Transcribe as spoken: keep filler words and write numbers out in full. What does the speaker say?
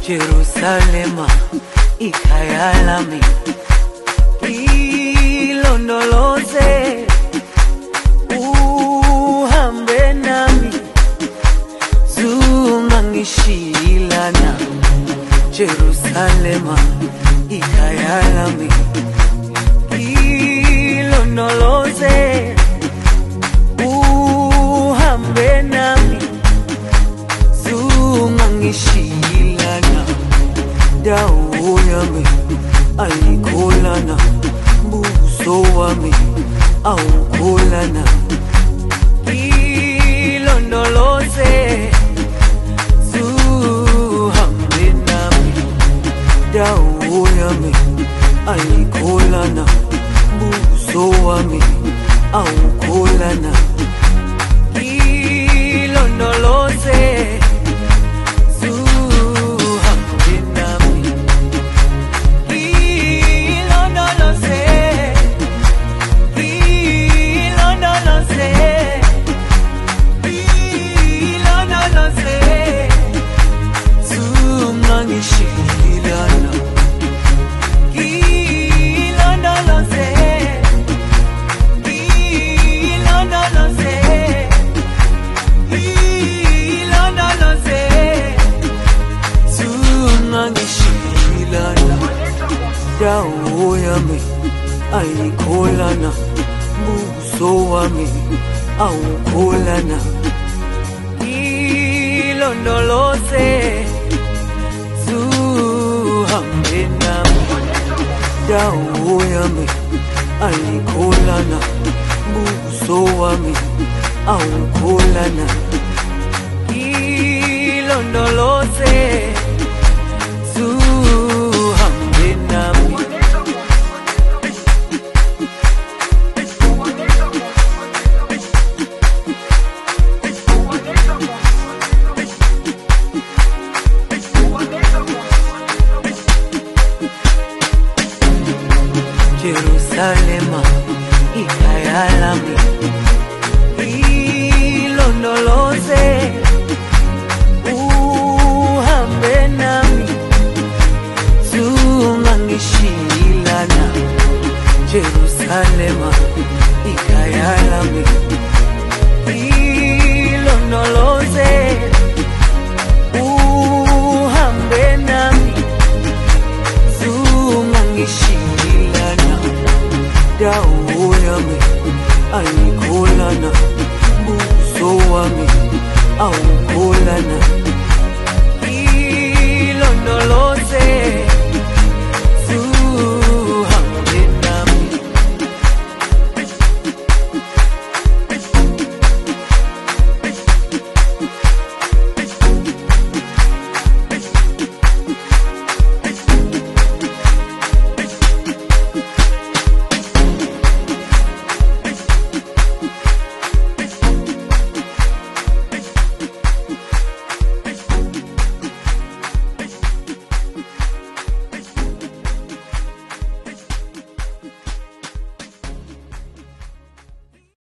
Jerusalema ikhaya lami, ilondoloze uhambe nami, zungangishilana. Jerusalema ikhaya lami, ilondoloze uhambe nami, zungangishilana. Dawo yami ayikholana, buso wami awukholana. Ilondoloze zuhambe nami, dawo yami ayikholana, buso wami awukholana. Ilondoloze dawo yami ayikholana, buso wami awukholana. Ilondoloze zuhambe nami, dawo yami ayikholana, buso wami awukholana. Ilondoloze zuhambe nami. Jerusalema ikhaya lami, ilondoloze uhambe nami, zungangishilana. Jerusalema ikhaya lami, ilondoloze uhambe nami, zungangishilana. Dawo yami ayikholana, buso wami awukholana. Ilondoloze